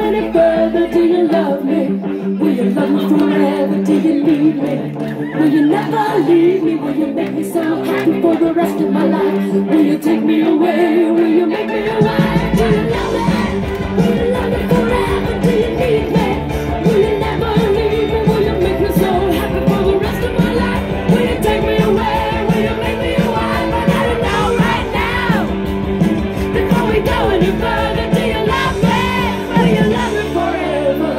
any further? Do you love me? Will you love me forever? Do you need me? Will you never leave me? Will you make me so happy for the rest of my life? Will you take me away? Will you make me a wife? Do you love me? Will you love me forever? Do you need me? Will you never leave me? Will you make me so happy for the rest of my life? Will you take me away? Will you make me a wife? I gotta know right now, before we go any further. Do you love me? Will you love me forever?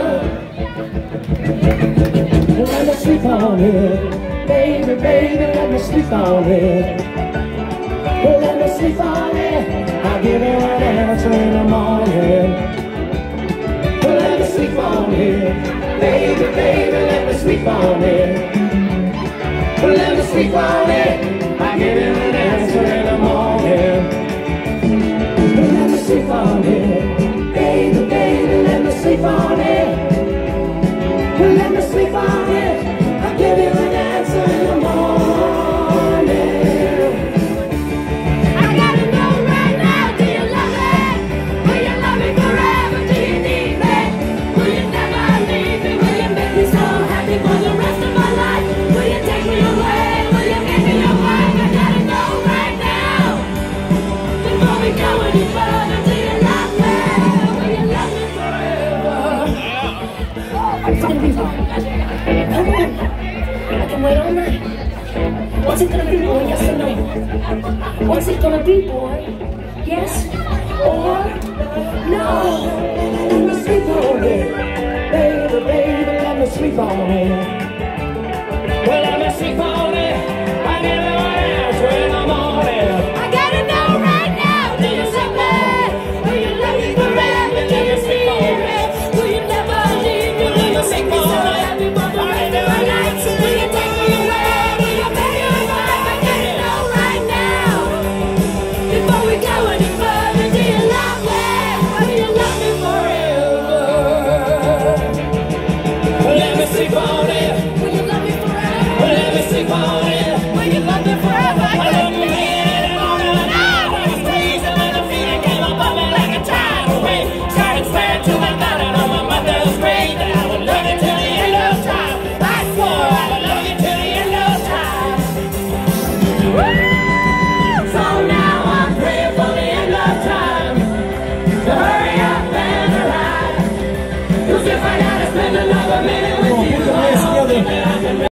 Let me sleep on it, baby, baby, let me sleep on it. Let me sleep on it, I'll give you an answer in the morning. Let me sleep on it, baby, baby, let me sleep on it. Let me sleep on it, I'll give you an answer in the morning. Let me sleep on it, baby, baby, let me sleep on it. Let me sleep on it, I'll give you an answer in the morning. I gotta know right now, do you love me? Will you love me forever? Do you need me? Will you never leave me? Will you make me so happy for the rest of my life? Will you take me away? Will you make me your wife? I gotta know right now, before we go any further. Do you love me? Will you love me forever? It's gonna be fun. Come on, I can wait all night. What's it gonna be, boy? Yes or no? What's it gonna be, boy? Yes or no? Let me sleep on it, baby, baby, let me sleep on it. Well, let me sleep on it, I'll give you an answer in the morning. I gotta know right now, do you love me? Will you love me forever? Do you see me? Will you never leave me? Will you make me so happy for the rest of my life? Will you take me away? Will you make me a wife? I gotta know right now, before we go any further. Do you love me? Will you love me forever? Let me sleep on it. Will you love me forever? Let me sleep on it. Will you love me forever? I love you in the morning and I was freezing when the feeling came up on me like a tidal wave. Started swearing to my God and on my mother's grave that I would love you till the end of time. I swore I would love you till the end of time. Woo! So now I'm praying for the end of time to hurry up and arrive. 'Cause if I gotta spend another minute